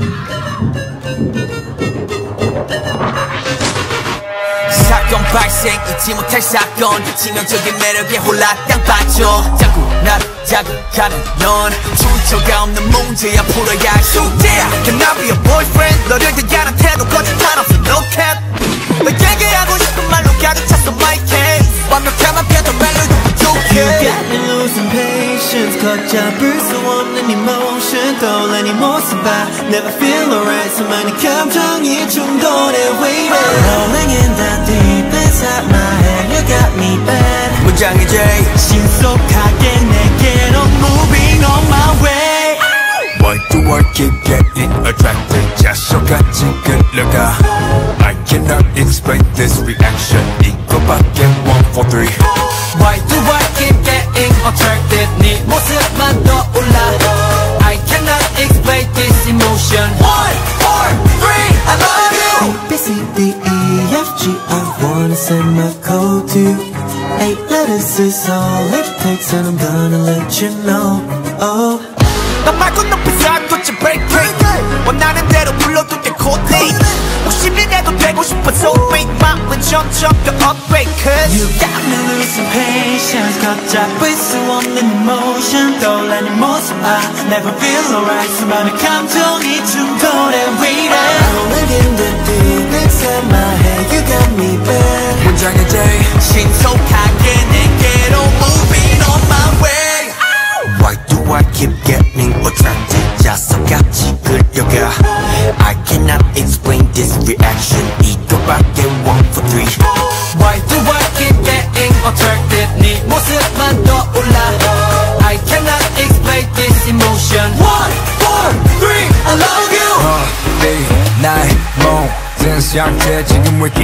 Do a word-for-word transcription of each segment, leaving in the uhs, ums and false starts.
사건 발생 잊지 못할 사건 치명적인 매력에 홀라 땅 빠져 자꾸 나를 자극하는 넌 출처가 없는 문제야 풀어야 할 숙제야 Can I be a boyfriend 너를 대하는 태도 거짓말 없어 no cap 너에게 하고 싶은 말로 가득 찼어 my case 완벽함만 펴도 멜로디도 부족해 You got me losing patience 걷잡을 수 없는 emotion 떠올리니 모습 봐 Never feel alright 수많은 감정이 충돌해 waiting Rolling in the deep inside my head You got me bad 문장이 J 신속하게 내게로 moving on my way Why do I keep getting attracted 자석같이 끌려가 I cannot explain this reaction 이거밖에 one four three Why do I keep getting attracted 네 모습만 떠올라 I cannot explain this emotion one four three I love you A, B, C, D, E, F, G I wanna send my code to you Eight letters is all it takes and I'm gonna let you know Oh 나 말고 높이 쌓아뒀지 break break 원하는 대로 불러둘게 코딩 오십일 해도 되고 싶어 so big 마음은 점점 더 upgrade cause You got me losing patience 걷잡을 수 없는 emotion 떠올리는 모습 I never feel alright 수많은 감정이 충돌해 waiting Rolling in the deep inside my head You got me bad 문장의 J 신속하게 내게로 moving on my way Why do I keep getting attracted 자석같이 끌려가 I cannot explain this reaction 이거밖에 one four three Why do I keep getting attracted 네 모습만 떠올라 I cannot explain this emotion one four three I love you 어, 네, 나의 모든 상태 지금 위기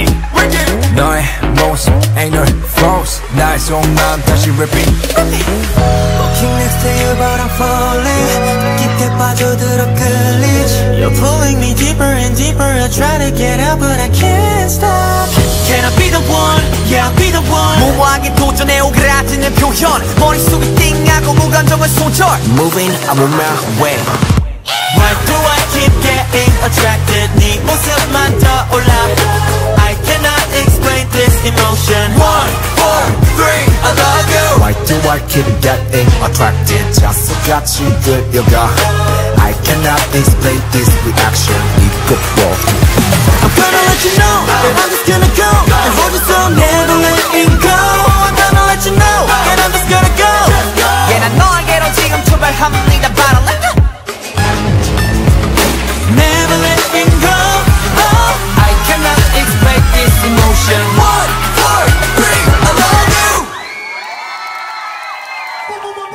너의 모습 ain't no false 나의 속마음 다시 repeat Walking next to you but I'm falling 깊게 빠져들어 끌리지 You're pulling me deeper and deeper I try to get out but I can't stop Can I be the one? Yeah I'll be the one 무모하게 도전해 오그라지는 표현 머릿속이 띵하고 무감정은 손절 Moving I'm on my way Why do I keep getting attracted 네 모습만 떠올라 I cannot explain this emotion one four three I love you Why do I keep getting attracted 자석같이 끌려가 I cannot explain this reaction 이것도 I'm gonna let you know that I'm just gonna go and hold you so never letting go I'm gonna let you know that I'm just gonna go yeah 난 너에게로 지금 출발합니다 바로 let go Never letting go oh. I cannot explain this emotion